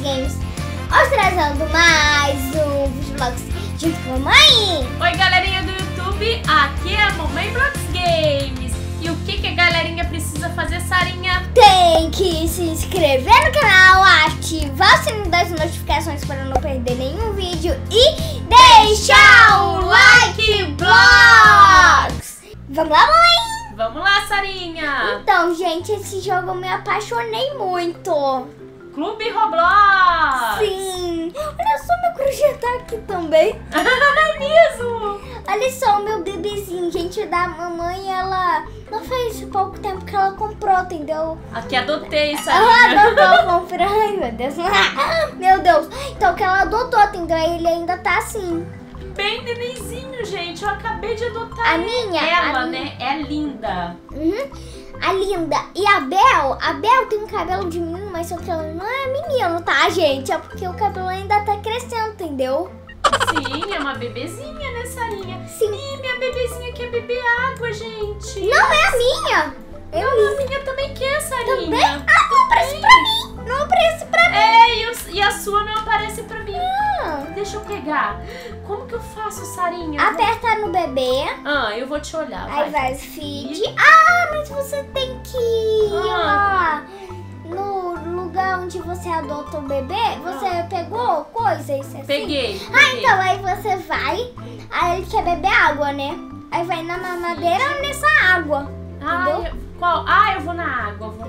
Games, hoje trazendo mais um Vlogs junto com a mãe. Oi galerinha do YouTube, aqui é a Mamãe Vlogs Games. E o que a galerinha precisa fazer, Sarinha? Tem que se inscrever no canal, ativar o sininho das notificações para não perder nenhum vídeo e deixar o like Vlogs. Vamos lá, mãe? Vamos lá, Sarinha. Então, gente, esse jogo eu me apaixonei muito. Clube Roblox. Sim. Olha só, meu crochê tá aqui também. É mesmo? Olha só o meu bebezinho, gente, da mamãe, ela não faz pouco tempo que ela comprou, entendeu? Aqui adotei, Sarinha. Adotou, comprou. Ai, meu Deus. Meu Deus. Então, que ela adotou, entendeu? Ele ainda tá assim. Bem nenenzinho, gente. Eu acabei de adotar A minha? ela, né? É linda. A Linda. E a Bel tem um cabelo de menino, mas só que ela não é menino, tá, gente? É porque o cabelo ainda tá crescendo, entendeu? Sim, é uma bebezinha, né, Sarinha? Sim. Ih, minha bebezinha quer beber água, gente. Não é a minha. A minha também quer, Sarinha. Também? Ah, não aparece pra mim. Não aparece pra mim. É, e a sua não aparece pra mim. Ah. Deixa eu pegar. Como que eu faço, Sarinha? Aperta no bebê. Eu vou te olhar. Aí vai feed. Ah, mas você tem que ir lá no lugar onde você adota o bebê. Você pegou coisas assim? Peguei. Então aí você vai. Aí ele quer beber água, né? Aí vai na mamadeira ou nessa água. Entendeu? Qual? Eu vou na água. Eu vou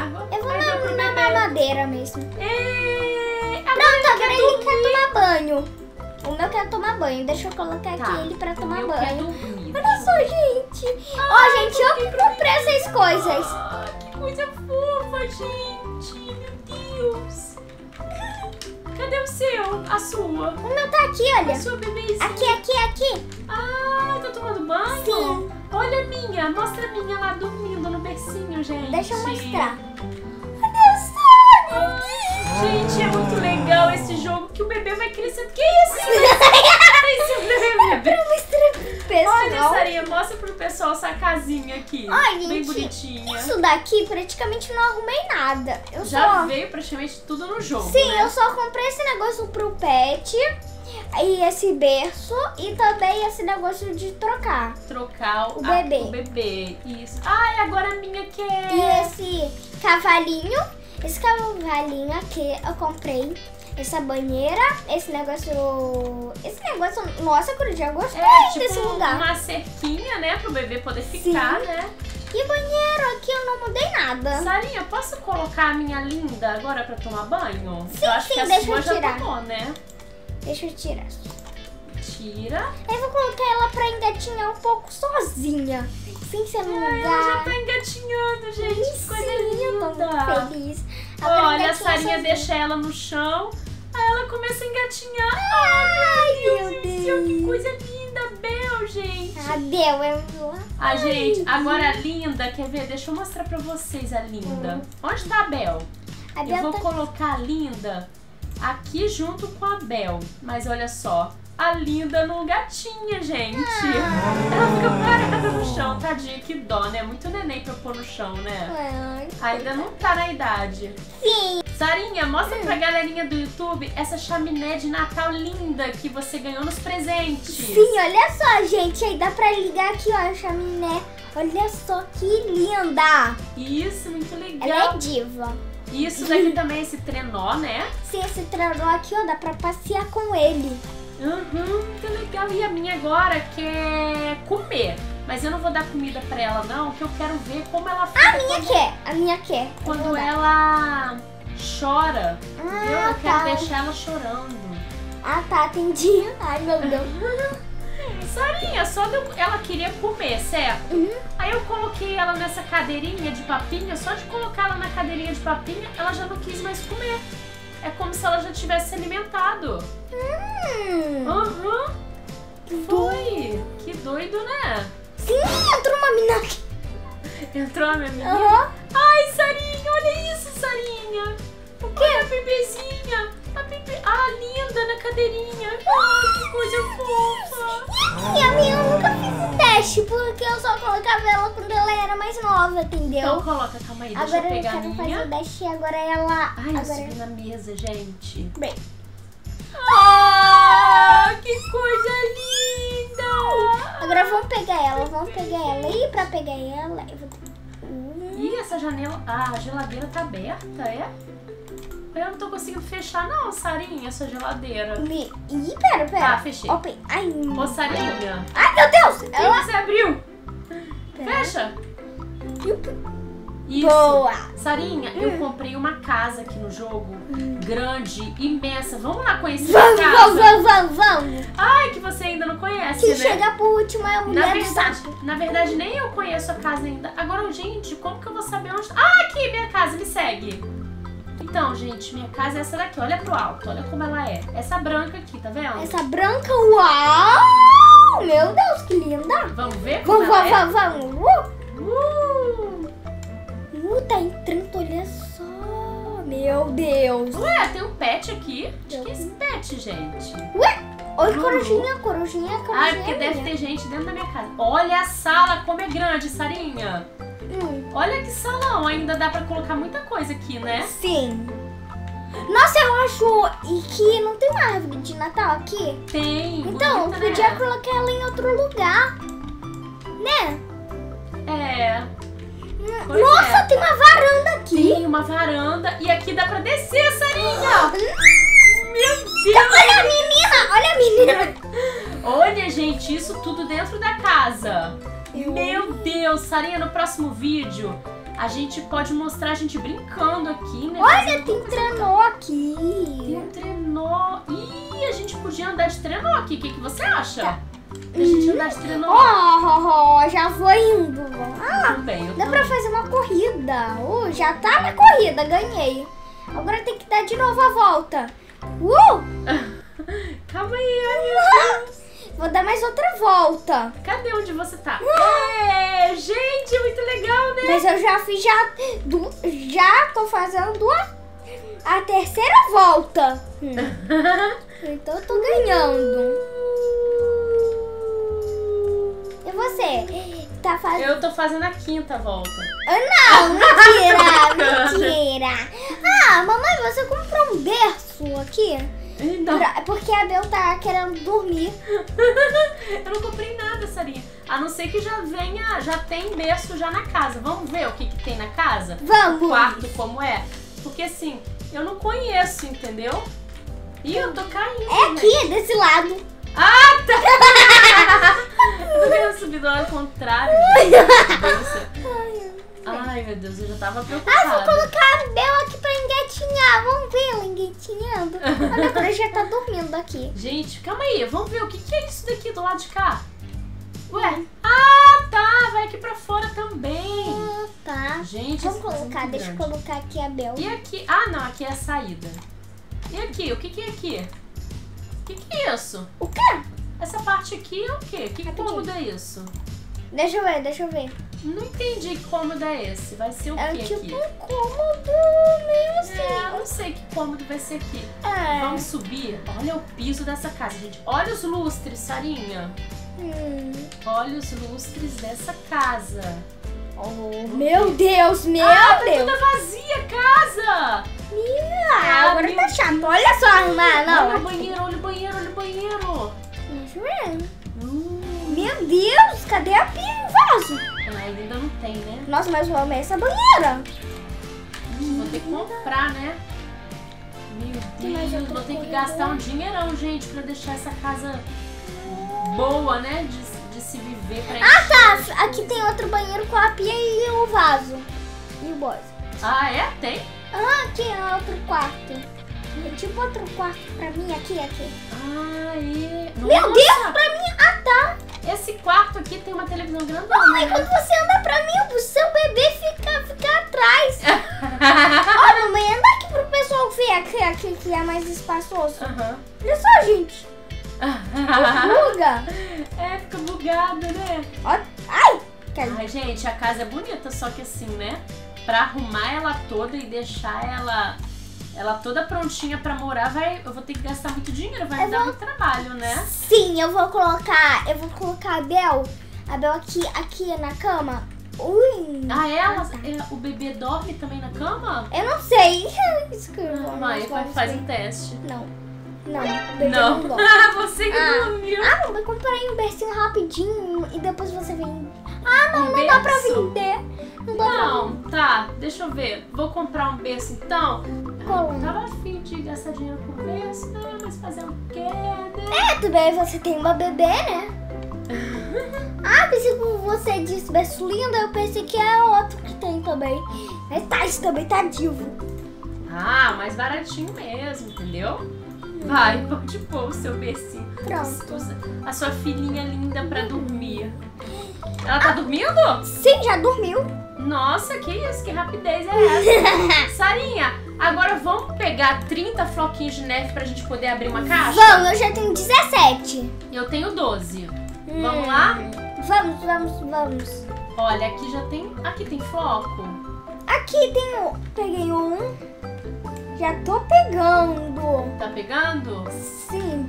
na mamadeira mesmo. Agora Agora ele quer tomar banho. O meu quer tomar banho. Deixa eu colocar aqui ele pra tomar banho. Olha só, gente. Ó, gente, eu comprei essas coisas. Que coisa fofa, gente. Meu Deus. Cadê o seu? A sua? O meu tá aqui, olha. A sua bebezinha. Aqui. Tá tomando banho? Sim. Olha a minha. Mostra a minha lá dormindo no bercinho, gente. Deixa eu mostrar. Olha só, meu Deus. Gente, é muito legal esse jogo que o bebê vai crescendo. Que isso? Bebê. Pra mostrar pro pessoal. Olha, Sarinha, mostra pro pessoal essa casinha aqui. Ai, gente, bem bonitinha. Isso daqui praticamente não arrumei nada. Já veio praticamente tudo no jogo, Sim, né? eu só comprei esse negócio pro pet. E esse berço. E também esse negócio de trocar o bebê. O bebê, isso. Agora a minha quer. E esse cavalinho. Esse cavalinho aqui eu comprei. Essa banheira, esse negócio. Nossa, Corujá, eu gostei desse lugar. Uma cerquinha, né? Pro bebê poder ficar, né? E banheiro aqui eu não mudei nada. Sarinha, posso colocar a minha linda agora pra tomar banho? Sim, eu acho que a deixa sua eu tirar. já tomou, né? Deixa eu tirar. Tira. Eu vou colocar ela pra engatinhar um pouco sozinha. Sem ser no lugar. Ela já tá engatinhando, gente. Que coisa linda. Eu tô muito feliz. Olha, a Sarinha deixa ela no chão. Aí ela começa a engatinhar. Ai, meu Deus. Que coisa linda, Bel, gente. A Bel é gente, agora a linda, quer ver? Deixa eu mostrar pra vocês a linda. Onde tá a Bel? Eu vou colocar a linda aqui junto com a Bel. Mas olha só, a linda no gatinha, gente. Ela fica parada no chão, tadinha, que dó, né? Muito neném pra eu pôr no chão, né? Ainda não tá na idade. Sim. Sarinha, mostra pra galerinha do YouTube essa chaminé de Natal linda que você ganhou nos presentes. Sim, olha só, gente. Aí dá pra ligar aqui, ó, a chaminé. Olha só que linda. Isso, muito legal. Ela é diva. Isso daqui também, esse trenó, né? Sim, esse trenó aqui, ó, dá pra passear com ele. Muito legal. E a minha agora quer comer. Mas eu não vou dar comida pra ela, não, que eu quero ver como ela fica. A minha quer. Quando ela chora. Entendeu? Eu quero deixar ela chorando. Tá, entendi. Ai, meu Deus. Sarinha, ela queria comer, certo? Aí eu coloquei ela nessa cadeirinha de papinha. Só de colocar ela na cadeirinha de papinha, ela já não quis mais comer. É como se ela já tivesse se alimentado. Foi. Que doido, né? Sim, entrou uma menina aqui. Entrou a minha menina? Ai, Sarinha, olha isso, Sarinha. O quê? Olha a bebezinha. A linda na cadeirinha. Ai, que coisa fofa. E a minha eu nunca fiz Dash, porque eu só colocava ela quando ela era mais nova, entendeu? Então coloca, calma aí, deixa eu pegar a minha. Agora eu quero fazer o Dash e agora ela... Ai, eu subi na mesa, gente. Bem. Que coisa linda! Agora vamos pegar ela. E pra pegar ela, eu vou... Ih, essa janela... Ah, a geladeira tá aberta, é? Eu não tô conseguindo fechar não, Sarinha, essa geladeira. Ih, pera. Tá, fechei. Open. Ai. Ô, Sarinha. Ai, meu Deus! O que você abriu? Fecha. Isso. Boa. Sarinha, eu comprei uma casa aqui no jogo. Grande, imensa. Vamos lá conhecer a casa? Vamos. Ai, que você ainda não conhece, Quem né? chega por último é a mulher Na verdade, nem eu conheço a casa ainda. Agora, gente, como que eu vou saber onde... Ah, aqui, minha casa, me segue. Então, gente, minha casa é essa daqui. Olha pro alto, olha como ela é. Essa branca aqui, tá vendo? Essa branca, uau! Meu Deus, que linda. Vamos ver como ela é? Vamos. Tá entrando, olha só. Meu Deus. Ué, tem um pet aqui. De que é esse pet, gente? Ué, olha corujinha. Ah, é porque deve ter gente dentro da minha casa. Olha a sala, como é grande, Sarinha. Olha que salão, ainda dá pra colocar muita coisa aqui, né? Sim. Nossa, eu acho que não tem uma árvore de Natal aqui? Tem. Então, bonita, podia né? colocar ela em outro lugar, né? É. Pois Nossa, é. tem uma varanda aqui. Tem uma varanda e aqui dá pra descer, Sarinha. Meu Deus. Olha a menina. Olha, gente, isso tudo dentro da casa. Meu Deus, Sarinha, no próximo vídeo a gente pode mostrar a gente brincando aqui, né? Olha, tem trenó aqui. Tem um trenó. Ih, a gente podia andar de trenó aqui. O que você acha? A gente andar de trenó. Já foi indo. Também, Dá pra fazer uma corrida. Já tá na corrida, ganhei. Agora tem que dar de novo a volta. Calma aí, ai, vou dar mais outra volta. cadê onde você tá? Gente, muito legal, né? Mas eu já fiz, já tô fazendo a terceira volta. Então eu tô ganhando. E você? Tá fazendo... Eu tô fazendo a quinta volta. Não, mentira. Mamãe, você comprou um berço aqui? Não. Porque a Bel tá querendo dormir. Eu não comprei nada, Sarinha. A não ser que já tem berço já na casa. Vamos ver o que tem na casa? Vamos. O quarto como é? Porque assim, eu não conheço, entendeu? Ih, eu tô caindo. É aqui, desse lado. Ah, tá! Eu tô querendo subir do lado contrário, gente. Ai, meu Deus, eu já tava preocupada. Vou colocar a Bel aqui pra engatinhar. Vamos ver ela engatinhando. Olha, agora já tá dormindo aqui. Gente, calma aí, vamos ver o que é isso daqui do lado de cá. Ué? Tá, vai aqui pra fora também. Tá. Gente, vamos colocar, deixa eu colocar aqui a Bel. E aqui? Não, aqui é a saída. E aqui, o que é aqui? O que é isso? O quê? Essa parte aqui é o quê? Que cômodo é isso? Deixa eu ver. Não entendi que cômodo é esse. Vai ser o quê aqui? É tipo um cômodo meio assim. Não sei que cômodo vai ser aqui. Vamos subir. Olha o piso dessa casa, gente. Olha os lustres, Sarinha. Olha os lustres dessa casa. Meu Deus, tá toda vazia a casa. Agora tá chato. Olha só, não. Olha o banheiro, olha o banheiro, olha o banheiro. Deixa eu ver. Meu Deus, cadê a pia e o vaso? Ainda não tem, né? Nossa, mas vou amar essa banheira. Vou ter que comprar, né? Meu Deus, vou ter que gastar um dinheirão, gente, pra deixar essa casa boa, né? De se viver pra tá. Aqui tem outro banheiro com a pia e o vaso. E o boss. É? Tem? Aqui é outro quarto. É tipo outro quarto pra mim, aqui. Meu Deus, pra mim, tá. Esse quarto aqui tem uma televisão grandona. Mamãe, quando você anda pra mim, o seu bebê fica atrás. Mamãe, anda aqui pro pessoal ver aqui que é mais espaçoso. Olha só, gente. Buga. Fica bugado, né? Ai, gente, a casa é bonita, só que assim, né? Pra arrumar ela toda e deixar ela toda prontinha pra morar, eu vou ter que gastar muito dinheiro, vai me dar muito trabalho, né? Sim, eu vou colocar a Bel A Bel aqui na cama. Ui. Ah, o bebê dorme também na cama? Eu não sei. Isso que Mãe, faz um teste. Não, o bebê não dorme. Você que dormiu. Não, eu comprei um bercinho rapidinho e depois você vem. Não dá pra vender. Não, tá, deixa eu ver. Vou comprar um berço então. Como? Tava afim de gastar dinheiro com berço, mas fazer o quê, né? Também você tem uma bebê, né? Pensei que você disse berço lindo, eu pensei que é outro que tem também. Mas esse também tá divo. Mais baratinho mesmo, entendeu? Vai, pode pôr o seu bercinho. Pronto. A sua filhinha linda pra dormir. Ela tá dormindo? Sim, já dormiu. Nossa, que isso, que rapidez é essa? Sarinha, agora vamos pegar 30 floquinhos de neve pra gente poder abrir uma caixa? Vamos, eu já tenho 17. Eu tenho 12. Vamos lá? Vamos. Olha, aqui já tem... Aqui tem floco? Aqui tem um. Peguei um. Já tô pegando. Tá pegando? Sim.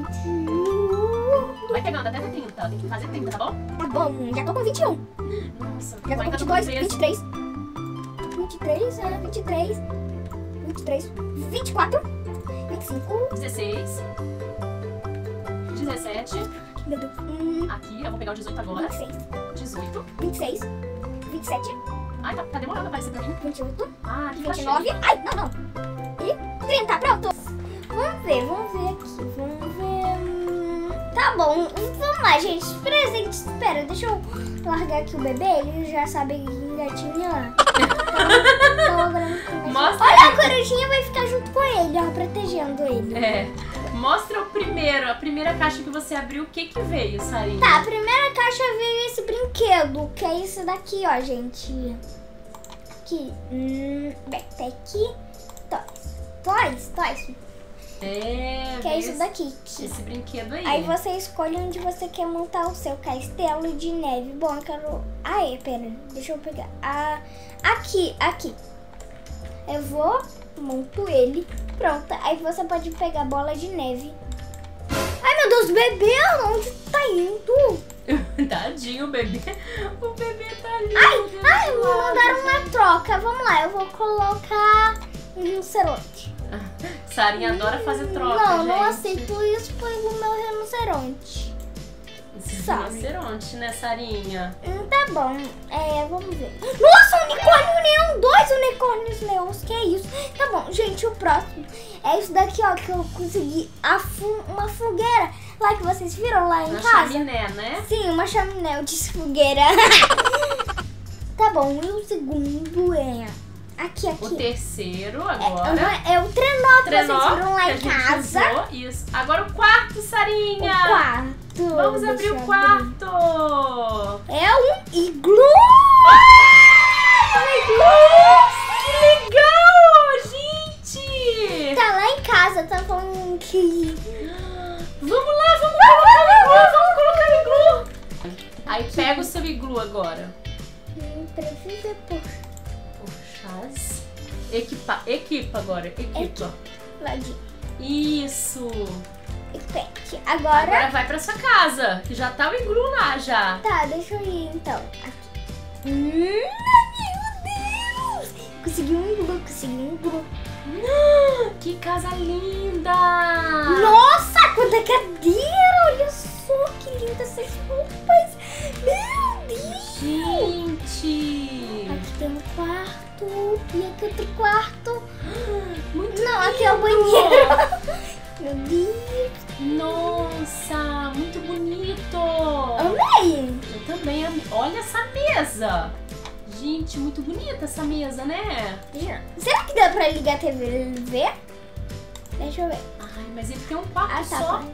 Vai pegando até 30. Tem que fazer 30, tá bom? Tá bom, já tô com 21. Nossa, já tô com 22, 23. 23, 24, 25, 16, 17. Meu Deus. Aqui, eu vou pegar o 18 agora. 26, 18. 26, 27. Ai, tá demorando pra aparecer pra mim. 28, aqui 29. Tá Ai, não. E 30, pronto. Vamos ver aqui. Tá bom, vamos lá, gente. Presente, espera, deixa eu largar aqui o bebê. Ele já sabe engatinhar. Mostra. Olha, a corujinha vai ficar junto com ele, ó, protegendo ele. Mostra a primeira caixa que você abriu, o que veio, Sarinha? Tá, a primeira caixa veio esse brinquedo, que é esse daqui, ó, gente. Aqui, backpack, toys. Que é isso daqui. Esse brinquedo aí. Aí você escolhe onde você quer montar o seu castelo de neve. Bom, eu quero... pera, deixa eu pegar. Aqui. Eu vou, monto ele. Pronto, aí você pode pegar a bola de neve. Ai, meu Deus, bebê, onde tá indo? Tadinho, o bebê. O bebê tá lindo. Ai, me mandaram uma troca. Vamos lá, eu vou colocar um rinoceronte. Sarinha adora fazer troca, não aceito isso pelo meu rinoceronte. Rinoceronte, né, Sarinha? Tá bom, vamos ver. Nossa, unicórnio neon, 2 unicórnios neons, que é isso? Tá bom, gente, o próximo é isso daqui, ó, que eu consegui uma fogueira lá que vocês viram lá em casa. Uma chaminé, né? Sim, uma chaminé, eu disse fogueira. Tá bom, e o segundo é... Aqui. O terceiro agora. É o trenó que vocês viram lá em casa. Usou. Isso. Agora o quarto, Sarinha. O quarto. Vamos abrir o quarto. É um iglu. Que legal, gente. Tá lá em casa, tá falando que... Vamos lá, vamos colocar o iglu. Aí pega o seu iglu agora. Precisa pôr. Equipa agora, equipa. Ladinho. Isso. Agora vai pra sua casa, que já tá o iglu lá já. Tá, deixa eu ir então. Aqui. Meu Deus! Consegui um iglu. Que casa linda! Nossa, quanta cadeira! Olha só que linda essas roupas! Meu Deus! Gente! Aqui tem um quarto. E aqui outro quarto. Muito Não, lindo. aqui é o banheiro. Meu Deus. Nossa, muito bonito. Amei. Eu também amei. Olha essa mesa. Gente, muito bonita essa mesa, né? Será que dá pra ligar a TV? Deixa eu ver. Ai, mas ele tem um quarto só. Tá.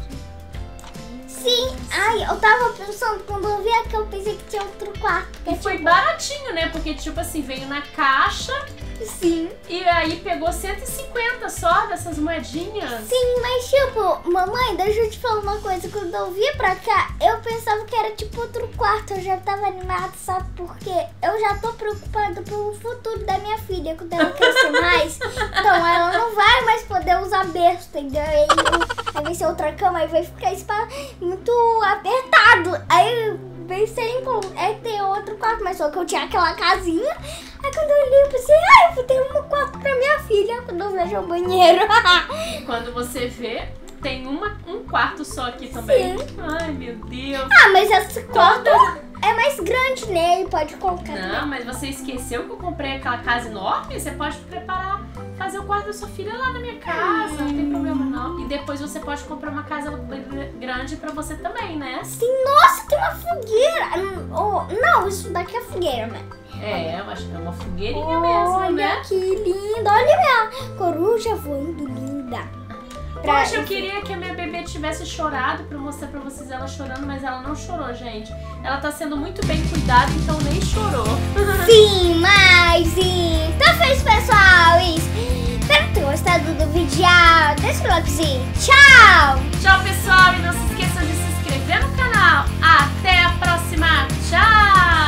Sim, eu tava pensando, quando eu vi aqui, eu pensei que tinha outro quarto. E foi baratinho, né? Porque, tipo assim, veio na caixa. Sim. E aí pegou 150 só dessas moedinhas. Sim, mas tipo, mamãe, deixa eu te falar uma coisa. Quando eu vim pra cá, eu pensava que era tipo outro quarto. Eu já tava animada, sabe por quê? Eu já tô preocupada pelo futuro da minha filha, quando ela crescer mais. Então ela não vai mais poder usar berço, entendeu? Aí vai ser outra cama, aí vai ficar muito apertado. Aí pensei em ter outro quarto, mas só que eu tinha aquela casinha. Aí quando eu olhei, eu pensei, eu vou ter um quarto pra minha filha quando eu vejo o banheiro. Quando você vê, tem um quarto só aqui também. Sim. Ai, meu Deus. Mas esse quarto é mais grande, né? Ele pode colocar. Não, mas você esqueceu que eu comprei aquela casa enorme? Você pode fazer o quarto da sua filha lá na minha casa, não tem problema não. E depois você pode comprar uma casa grande pra você também, né? Sim, nossa, tem uma fogueira. Não, isso daqui é fogueira, né? Eu acho que é uma fogueirinha mesmo, né? Olha que linda, olha minha coruja voando linda. Poxa, eu queria que a minha bebê tivesse chorado pra mostrar pra vocês ela chorando, mas ela não chorou, gente. Ela tá sendo muito bem cuidada, então nem chorou. Sim, mas então foi isso, pessoal. Espero que tenham gostado do vídeo. Deixa o likezinho. Tchau! Tchau, pessoal. E não se esqueçam de se inscrever no canal. Até a próxima. Tchau!